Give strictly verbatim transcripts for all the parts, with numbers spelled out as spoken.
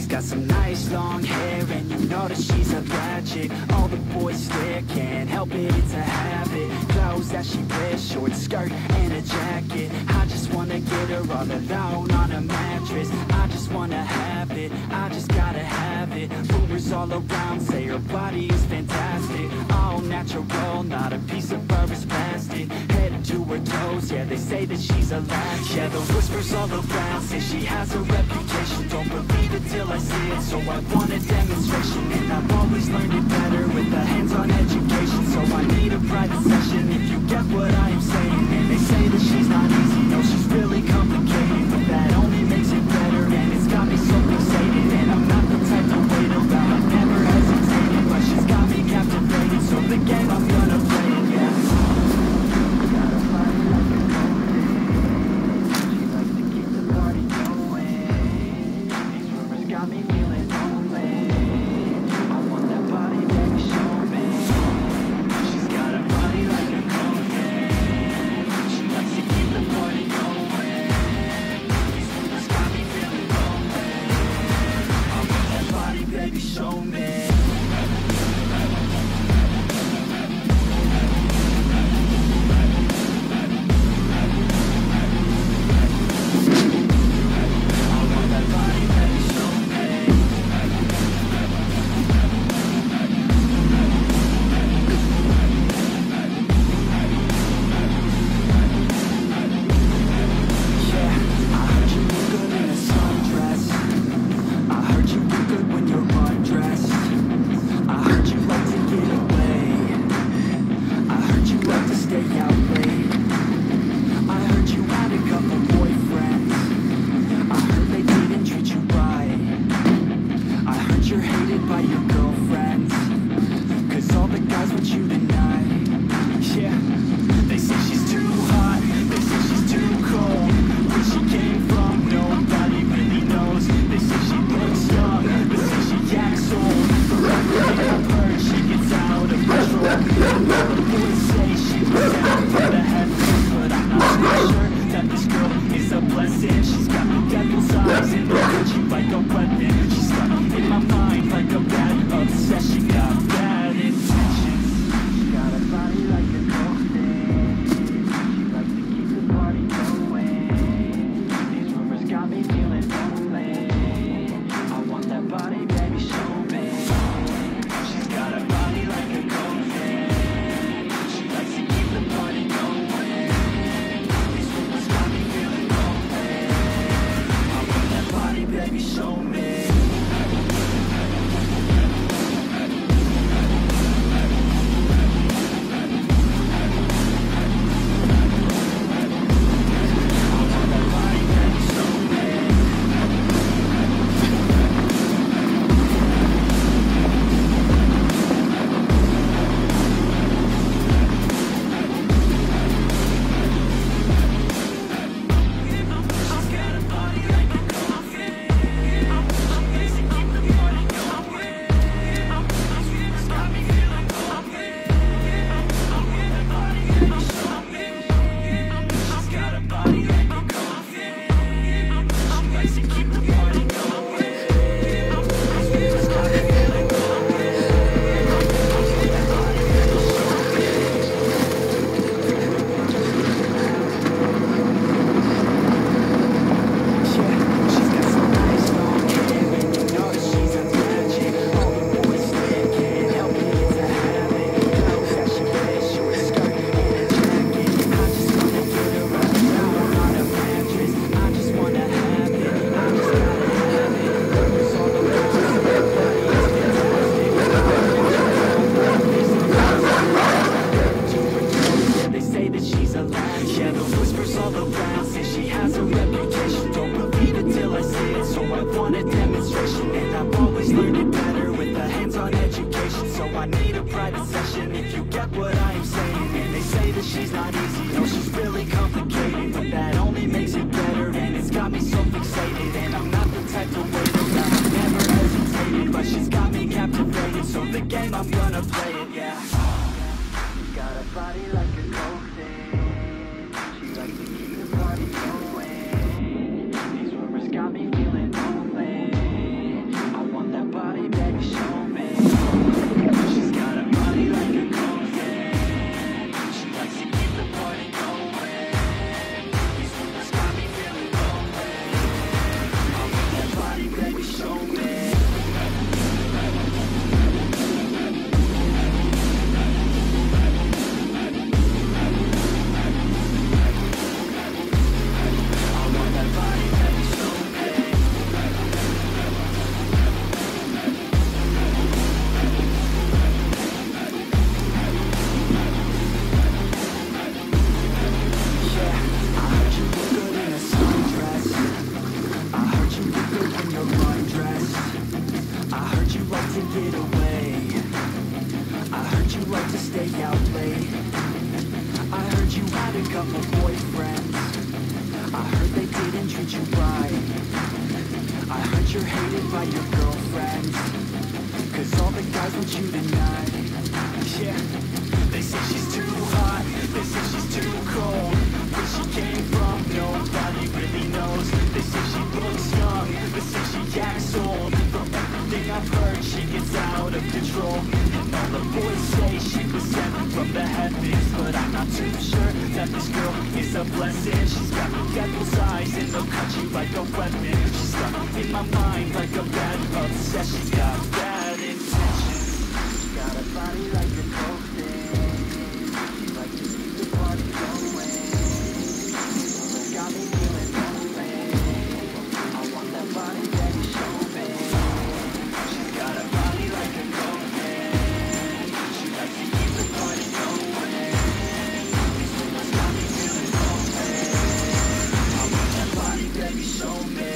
got some nice long hair, and you know that she's a bad chick. All the boys stare, can't help it, it's a habit. Clothes that she wears, short skirt and a jacket. I just wanna get her all alone on a mattress. I just wanna have it, I just gotta have it. Rumors all around say her body is fantastic. All natural, not a piece of fur is plastic. Head to her toes, yeah, they say that she's a latch. Yeah, the whispers all around say she has a reputation. Don't believe it till I see it, so I want a demonstration. And I've always learned it better with a hands-on education. So I need a private session if you get what I am saying. And they say that she's not easy, no, she's really complicated, but that only makes it better, and it's got me so fixated. And I'm not the type to wait around, I've never hesitated, but she's got me captivated. So the game, I'm gonna play it, yeah. Got a body like a cold. She likes to keep the party going. These rumors got me feeling lonely. I want that body, baby, show me. She's got a body like a cold. She likes to keep the party going. These rumors got me feeling lonely. I want that body, baby, show me. like to stay out late. I heard you had a couple boyfriends. I heard they didn't treat you right. I heard you're hated by your girlfriends, cause all the guys want you tonight. Yeah, they say she's too hot, they say she's too cold. Where she came from, nobody really knows. They say she looks young, they say she acts old. From everything I've heard, she gets out of control. And all the boys say she was sent from the heavens, but I'm not too sure that this girl is a blessing. She's got devil's eyes and they'll cut you like a weapon. She's stuck in my mind like a bad obsession. She's got bad intentions. She's got a body like a coffin. She likes to keep the party going. She's got me feeling lonely. I want that body that you show me. She's got a body like a coffin. She likes to keep the party going. These rumors got me feeling lonely. I want that body that you show me.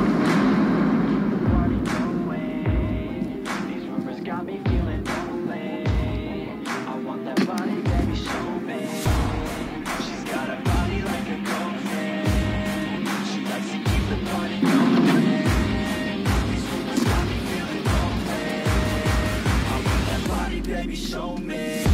got me feeling lonely. baby, show me.